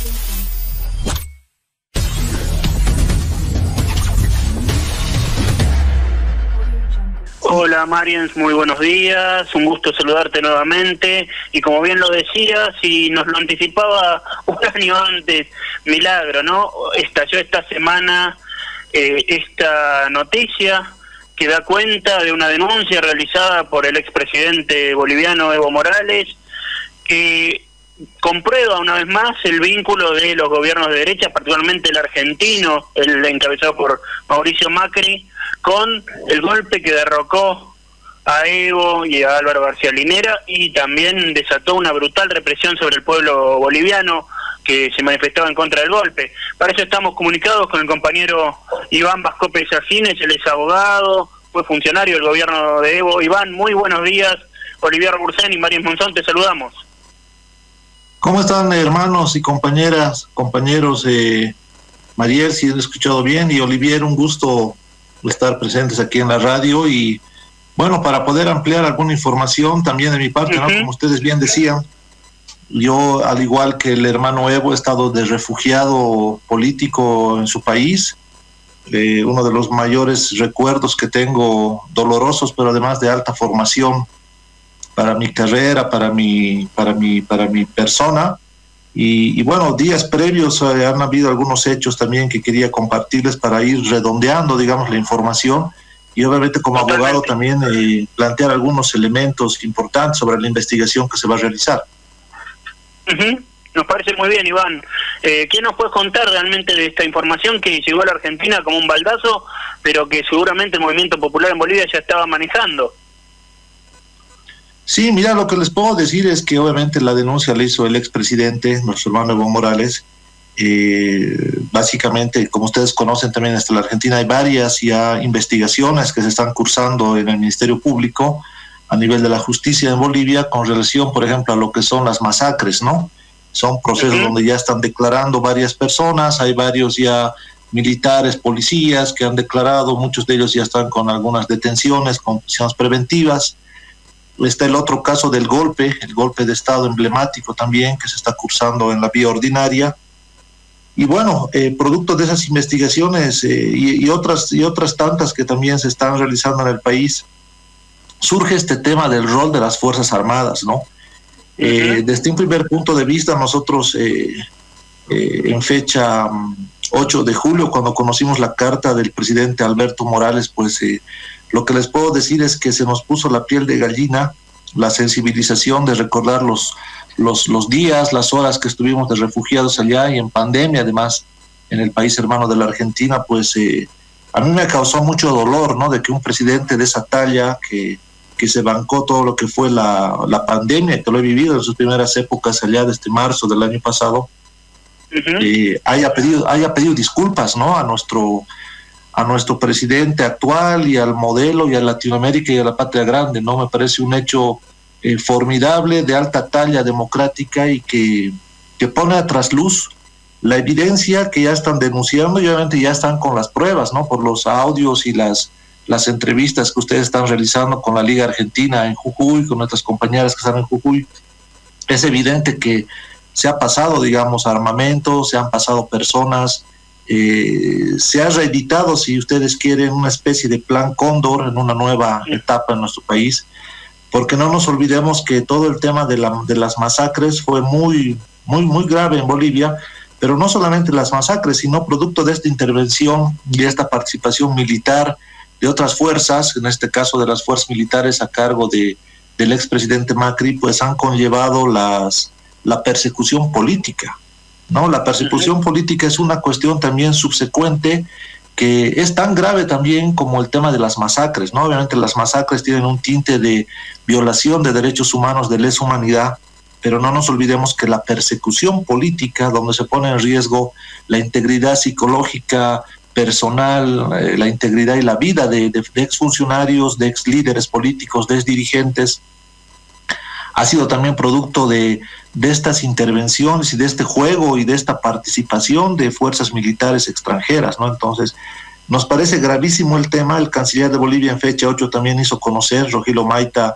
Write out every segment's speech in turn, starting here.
Hola Mariens, muy buenos días, un gusto saludarte nuevamente, y como bien lo decías y nos lo anticipaba un año antes, milagro, ¿no? Estalló esta semana esta noticia que da cuenta de una denuncia realizada por el expresidente boliviano Evo Morales, que comprueba una vez más el vínculo de los gobiernos de derecha, particularmente el argentino, el encabezado por Mauricio Macri, con el golpe que derrocó a Evo y a Álvaro García Linera, y también desató una brutal represión sobre el pueblo boliviano que se manifestaba en contra del golpe. Para eso estamos comunicados con el compañero Iván Vascope Safines, él es abogado, fue funcionario del gobierno de Evo. Iván, muy buenos días. Olivier Bursen y Mariens Monzón, te saludamos. ¿Cómo están, hermanos y compañeros? Mariel, si he escuchado bien, y Olivier, un gusto estar presentes aquí en la radio, y bueno, para poder ampliar alguna información también de mi parte, ¿no? Como ustedes bien decían, yo, al igual que el hermano Evo, he estado de refugiado político en su país. Uno de los mayores recuerdos que tengo, dolorosos, pero además de alta formación para mi carrera, para mi persona. Y bueno, días previos han habido algunos hechos también que quería compartirles para ir redondeando, digamos, la información, y obviamente como abogado también plantear algunos elementos importantes sobre la investigación que se va a realizar. Nos parece muy bien, Iván. ¿Qué nos puedes contar realmente de esta información que llegó a la Argentina como un baldazo, pero que seguramente el movimiento popular en Bolivia ya estaba manejando? Sí, mira, lo que les puedo decir es que obviamente la denuncia la hizo el expresidente, nuestro hermano Evo Morales. Básicamente, como ustedes conocen también, hasta la Argentina hay varias ya investigaciones que se están cursando en el Ministerio Público a nivel de la justicia en Bolivia con relación, por ejemplo, a lo que son las masacres, ¿no? Son procesos donde ya están declarando varias personas, hay varios ya militares, policías que han declarado, muchos de ellos ya están con algunas detenciones, con prisiones preventivas. Está el otro caso del golpe, el golpe de Estado emblemático también, que se está cursando en la vía ordinaria. Y bueno, producto de esas investigaciones y otras tantas que también se están realizando en el país, surge este tema del rol de las Fuerzas Armadas, ¿no? Desde un primer punto de vista, nosotros en fecha 8 de julio, cuando conocimos la carta del presidente Alberto Morales, pues lo que les puedo decir es que se nos puso la piel de gallina, la sensibilización de recordar los días, las horas que estuvimos de refugiados allá y en pandemia, además, en el país hermano de la Argentina. Pues a mí me causó mucho dolor, ¿no?, de que un presidente de esa talla, que se bancó todo lo que fue la pandemia, que lo he vivido en sus primeras épocas allá desde marzo del año pasado, haya pedido disculpas, ¿no?, a nuestro presidente actual y al modelo y a Latinoamérica y a la patria grande, ¿no? Me parece un hecho formidable, de alta talla democrática, y que pone a trasluz la evidencia que ya están denunciando, y obviamente ya están con las pruebas, ¿no?, por los audios y las entrevistas que ustedes están realizando con la Liga Argentina en Jujuy, con nuestras compañeras que están en Jujuy. Es evidente que se ha pasado, digamos, armamento, se han pasado personas, se ha reeditado, si ustedes quieren, una especie de plan Cóndor en una nueva etapa en nuestro país, porque no nos olvidemos que todo el tema de las masacres fue muy grave en Bolivia, pero no solamente las masacres, sino producto de esta intervención y de esta participación militar de otras fuerzas, en este caso de las fuerzas militares a cargo del expresidente Macri, pues han conllevado la persecución política, ¿no? La persecución política es una cuestión también subsecuente que es tan grave también como el tema de las masacres, ¿no? Obviamente las masacres tienen un tinte de violación de derechos humanos, de lesa humanidad, pero no nos olvidemos que la persecución política, donde se pone en riesgo la integridad psicológica, personal, la integridad y la vida de exfuncionarios, de exlíderes políticos, de exdirigentes, ha sido también producto de estas intervenciones y de este juego y de esta participación de fuerzas militares extranjeras, ¿no? Entonces, nos parece gravísimo el tema. El canciller de Bolivia en fecha 8 también hizo conocer, Rogilio Maita,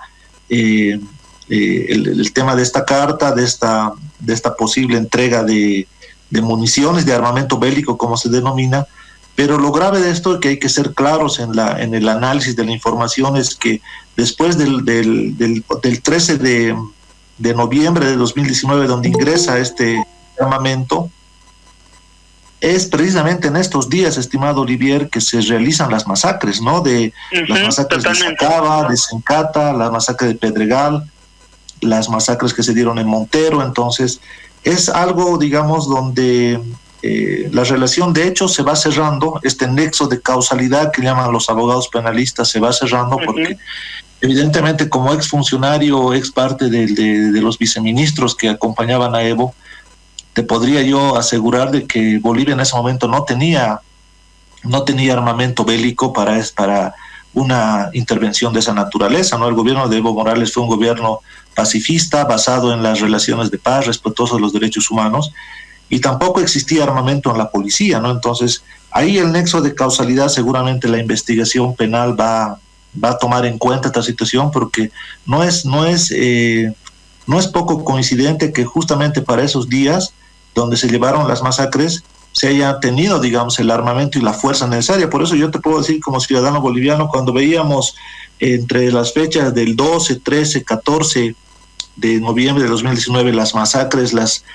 el tema de esta carta, de esta posible entrega de de municiones, de armamento bélico, como se denomina. Pero lo grave de esto, que hay que ser claros en el análisis de la información, es que después del 13 de noviembre de 2019, donde ingresa este armamento, es precisamente en estos días, estimado Olivier, que se realizan las masacres, ¿no? Las masacres totalmente. De Sacaba, de Sencata, la masacre de Pedregal, las masacres que se dieron en Montero. Entonces, es algo, digamos, donde la relación de hecho se va cerrando, este nexo de causalidad que llaman los abogados penalistas se va cerrando, porque evidentemente como exfuncionario, ex parte de los viceministros que acompañaban a Evo, te podría yo asegurar de que Bolivia en ese momento no tenía armamento bélico para una intervención de esa naturaleza, ¿no? El gobierno de Evo Morales fue un gobierno pacifista, basado en las relaciones de paz, respetuoso de los derechos humanos, y tampoco existía armamento en la policía, ¿no? Entonces, ahí el nexo de causalidad, seguramente la investigación penal va a tomar en cuenta esta situación, porque no es poco coincidente que justamente para esos días donde se llevaron las masacres se haya tenido, digamos, el armamento y la fuerza necesaria. Por eso yo te puedo decir, como ciudadano boliviano, cuando veíamos entre las fechas del 12, 13, 14 de noviembre de 2019 las masacres,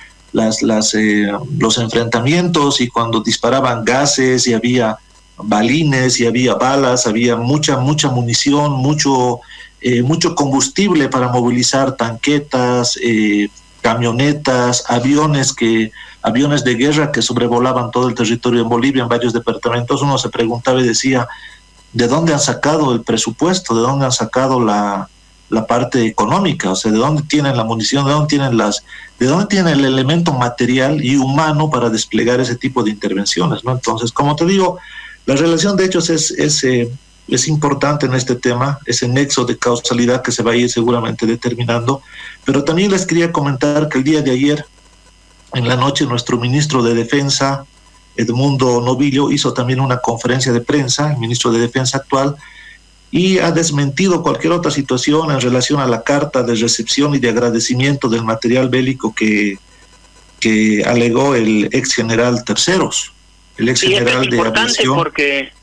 los enfrentamientos, y cuando disparaban gases y había balines y había balas, había mucha munición, mucho combustible para movilizar tanquetas, camionetas, aviones de guerra que sobrevolaban todo el territorio en Bolivia, en varios departamentos. Uno se preguntaba y decía, ¿de dónde han sacado el presupuesto? ¿De dónde han sacado la parte económica? O sea, ¿de dónde tienen la munición? ¿De dónde tienen el elemento material y humano para desplegar ese tipo de intervenciones, ¿no? Entonces, como te digo, la relación de hechos es importante en este tema, ese nexo de causalidad que se va a ir seguramente determinando. Pero también les quería comentar que el día de ayer, en la noche, nuestro ministro de Defensa, Edmundo Novillo, hizo también una conferencia de prensa, el ministro de Defensa actual, y ha desmentido cualquier otra situación en relación a la carta de recepción y de agradecimiento del material bélico que alegó el ex general Terceros, el ex general de aviación. Porque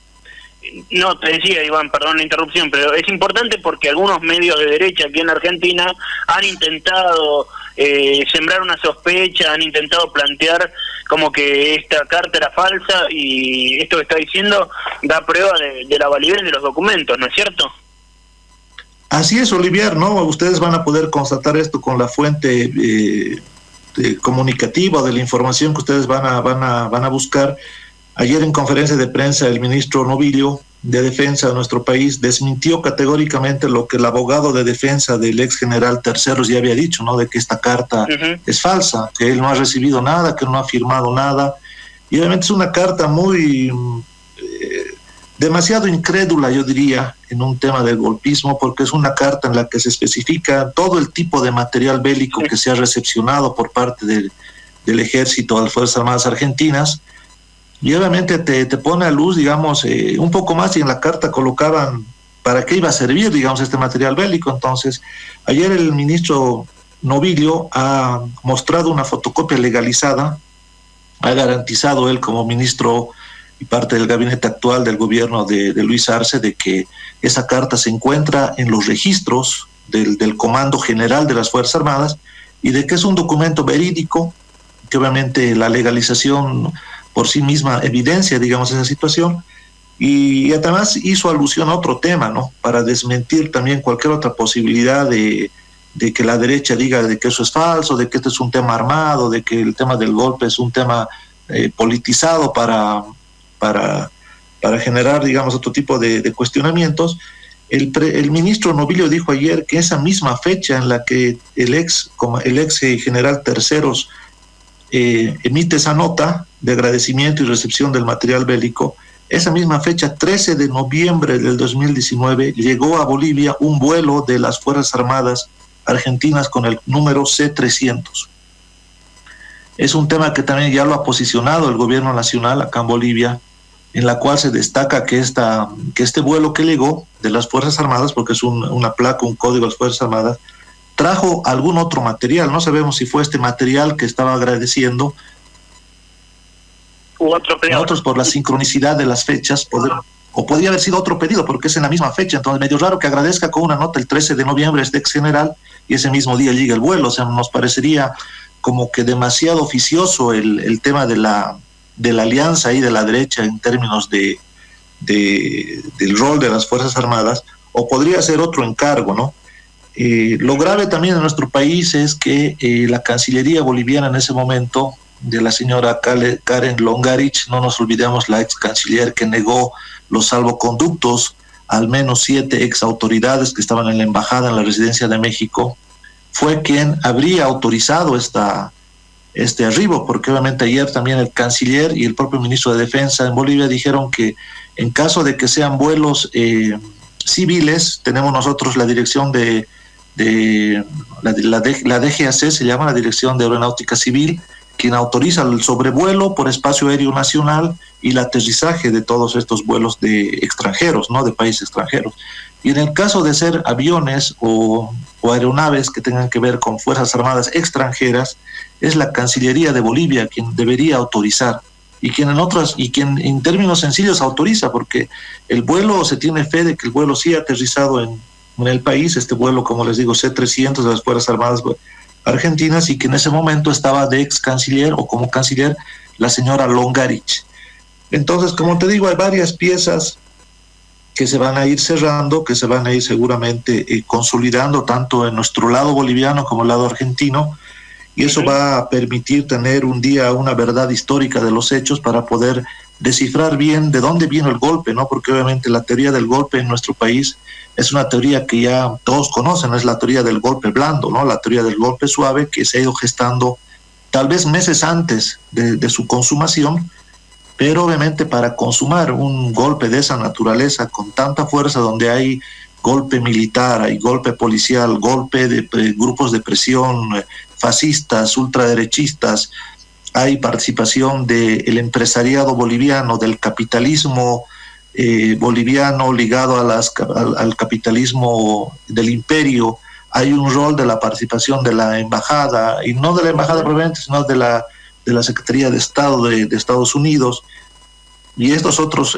no, te decía, Iván, perdón la interrupción, pero es importante porque algunos medios de derecha aquí en Argentina han intentado sembrar una sospecha, han intentado plantear como que esta carta era falsa, y esto que está diciendo da prueba de la validez de los documentos, ¿no es cierto? Así es, Olivier, ¿no? Ustedes van a poder constatar esto con la fuente comunicativa de la información que ustedes van a buscar. Ayer en conferencia de prensa el ministro Novillo de Defensa de nuestro país desmintió categóricamente lo que el abogado de defensa del ex general Terceros ya había dicho, ¿no? De que esta carta es falsa, que él no ha recibido nada, que no ha firmado nada. Y obviamente es una carta muy demasiado incrédula, yo diría, en un tema del golpismo, porque es una carta en la que se especifica todo el tipo de material bélico que se ha recepcionado por parte del ejército de las Fuerzas Armadas Argentinas. Y obviamente te pone a luz, digamos, un poco más, y en la carta colocaban para qué iba a servir, digamos, este material bélico. Entonces, ayer el ministro Novillo ha mostrado una fotocopia legalizada, ha garantizado él como ministro y parte del gabinete actual del gobierno de Luis Arce de que esa carta se encuentra en los registros del Comando General de las Fuerzas Armadas, y de que es un documento verídico, que obviamente la legalización por sí misma evidencia, digamos, esa situación. Y además hizo alusión a otro tema, ¿no? Para desmentir también cualquier otra posibilidad de que la derecha diga de que eso es falso, de que este es un tema armado, de que el tema del golpe es un tema politizado para generar, digamos, otro tipo de cuestionamientos. El ministro Novillo dijo ayer que esa misma fecha en la que el ex general Terceros emite esa nota de agradecimiento y recepción del material bélico, esa misma fecha, 13 de noviembre del 2019, llegó a Bolivia un vuelo de las Fuerzas Armadas Argentinas con el número C-300. Es un tema que también ya lo ha posicionado el gobierno nacional acá en Bolivia, en la cual se destaca que este vuelo que llegó de las Fuerzas Armadas, porque es una placa, un código de las Fuerzas Armadas, trajo algún otro material. No sabemos si fue este material que estaba agradeciendo, u otro peor. Nosotros por la sincronicidad de las fechas, o podría haber sido otro pedido porque es en la misma fecha, entonces medio raro que agradezca con una nota el 13 de noviembre este ex general y ese mismo día llega el vuelo, o sea, nos parecería como que demasiado oficioso el tema de la alianza ahí de la derecha en términos del rol de las Fuerzas Armadas, o podría ser otro encargo, ¿no? Lo grave también en nuestro país es que la Cancillería boliviana en ese momento, de la señora Karen Longarich, no nos olvidemos, la ex canciller que negó los salvoconductos al menos 7 ex autoridades que estaban en la embajada en la Residencia de México, fue quien habría autorizado este arribo, porque obviamente ayer también el canciller y el propio ministro de Defensa en Bolivia dijeron que en caso de que sean vuelos civiles, tenemos nosotros la dirección la DGAC, se llama la Dirección de Aeronáutica Civil, quien autoriza el sobrevuelo por espacio aéreo nacional y el aterrizaje de todos estos vuelos de extranjeros, ¿no? De países extranjeros. Y en el caso de ser aviones o aeronaves que tengan que ver con Fuerzas Armadas extranjeras, es la Cancillería de Bolivia quien debería autorizar y quien en términos sencillos autoriza, porque el vuelo, se tiene fe de que el vuelo sí ha aterrizado en el país, este vuelo, como les digo, C-300 de las Fuerzas Armadas argentinas, y que en ese momento estaba de ex canciller o como canciller la señora Longarich. Entonces, como te digo, hay varias piezas que se van a ir cerrando, que se van a ir seguramente consolidando tanto en nuestro lado boliviano como el lado argentino, y eso va a permitir tener un día una verdad histórica de los hechos para poder descifrar bien de dónde vino el golpe, ¿no? Porque obviamente la teoría del golpe en nuestro país es una teoría que ya todos conocen, es la teoría del golpe blando, ¿no? La teoría del golpe suave, que se ha ido gestando tal vez meses antes de su consumación, pero obviamente para consumar un golpe de esa naturaleza con tanta fuerza, donde hay golpe militar, hay golpe policial, golpe de grupos de presión, fascistas, ultraderechistas, hay participación del empresariado boliviano, del capitalismo boliviano ligado al capitalismo del imperio, hay un rol de la participación de la embajada, y no de la embajada propiamente, sino de la Secretaría de Estado de Estados Unidos, y estos otros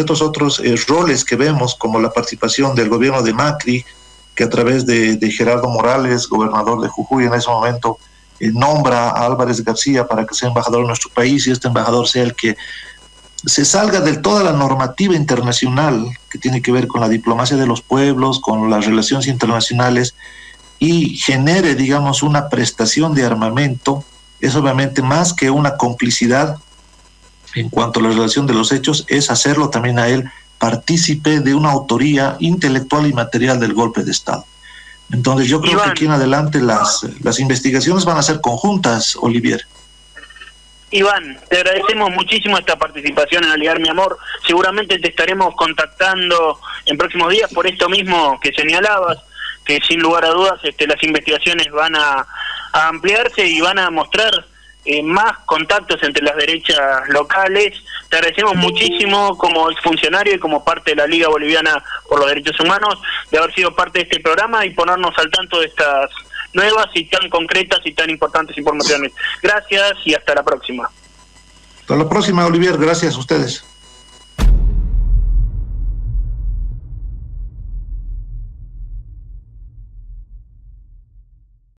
roles que vemos, como la participación del gobierno de Macri, que a través de Gerardo Morales, gobernador de Jujuy en ese momento, nombra a Álvarez García para que sea embajador de nuestro país, y este embajador sea el que se salga de toda la normativa internacional que tiene que ver con la diplomacia de los pueblos, con las relaciones internacionales, y genere, digamos, una prestación de armamento. Es obviamente más que una complicidad en cuanto a la relación de los hechos, es hacerlo también a él partícipe de una autoría intelectual y material del golpe de Estado. Entonces yo creo Iván, que aquí en adelante las investigaciones van a ser conjuntas, Olivier. Iván, te agradecemos muchísimo esta participación en Aliar Mi Amor. Seguramente te estaremos contactando en próximos días por esto mismo que señalabas, que sin lugar a dudas las investigaciones van a ampliarse y van a mostrar más contactos entre las derechas locales. Te agradecemos muchísimo como exfuncionario y como parte de la Liga Boliviana por los Derechos Humanos de haber sido parte de este programa y ponernos al tanto de estas nuevas y tan concretas y tan importantes informaciones. Gracias y hasta la próxima. Hasta la próxima, Olivier. Gracias a ustedes.